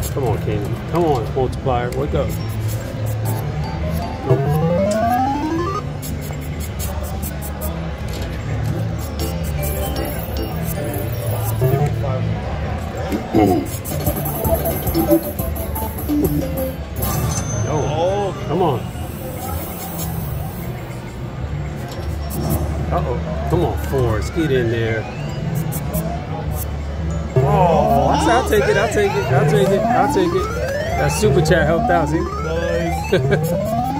Come on, King. Come on, Multiplier. Wake up. Oh, come on. Uh-oh. Come on, Forrest. Get in there. Oh, I'll take it. I'll take it. I'll take it. I'll take it. That super chat helped out, see? Nice.